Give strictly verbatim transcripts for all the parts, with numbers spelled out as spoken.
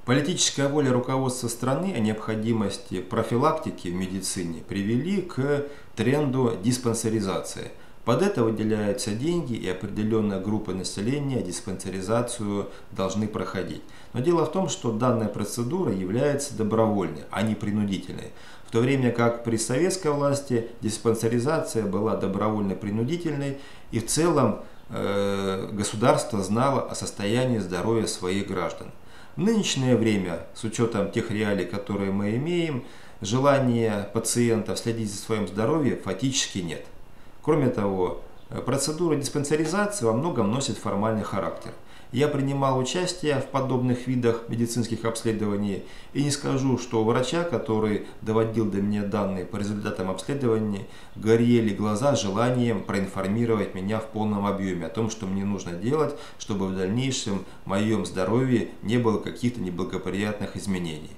Политическая воля руководства страны о необходимости профилактики в медицине привели к тренду диспансеризации. Под это выделяются деньги, и определенная группа населения диспансеризацию должны проходить. Но дело в том, что данная процедура является добровольной, а не принудительной. В то время как при советской власти диспансеризация была добровольно-принудительной, и в целом э, государство знало о состоянии здоровья своих граждан. В нынешнее время, с учетом тех реалий, которые мы имеем, желания пациентов следить за своим здоровьем фактически нет. Кроме того, процедура диспансеризации во многом носит формальный характер. Я принимал участие в подобных видах медицинских обследований и не скажу, что у врача, который доводил до меня данные по результатам обследований, горели глаза желанием проинформировать меня в полном объеме о том, что мне нужно делать, чтобы в дальнейшем в моем здоровье не было каких-то неблагоприятных изменений.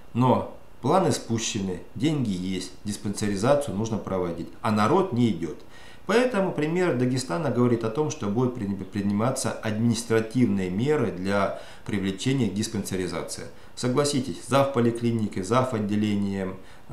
Но планы спущены, деньги есть, диспансеризацию нужно проводить, а народ не идет. Поэтому пример Дагестана говорит о том, что будут приниматься административные меры для привлечения к диспансеризации. Согласитесь, зав. Поликлиникой, зав. Отделением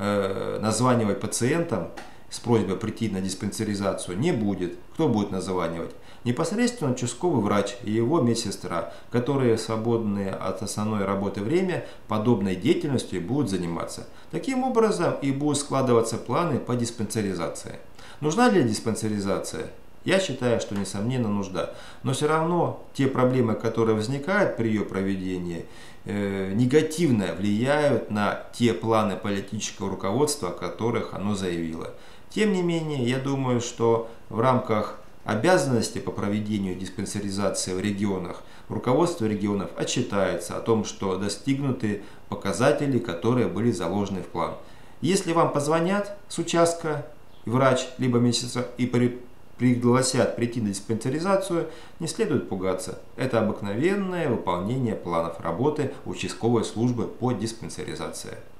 э, названивать пациентам с просьбой прийти на диспансеризацию не будет. Кто будет названивать? Непосредственно участковый врач и его медсестра, которые свободные от основной работы время подобной деятельностью будут заниматься. Таким образом и будут складываться планы по диспансеризации. Нужна ли диспансеризация? Я считаю, что несомненно нужда. Но все равно те проблемы, которые возникают при ее проведении, э, негативно влияют на те планы политического руководства, о которых оно заявило. Тем не менее, я думаю, что в рамках обязанности по проведению диспансеризации в регионах руководство регионов отчитается о том, что достигнуты показатели, которые были заложены в план. Если вам позвонят с участка, врач либо медсестра и при, пригласят прийти на диспансеризацию, не следует пугаться. Это обыкновенное выполнение планов работы участковой службы по диспансеризации.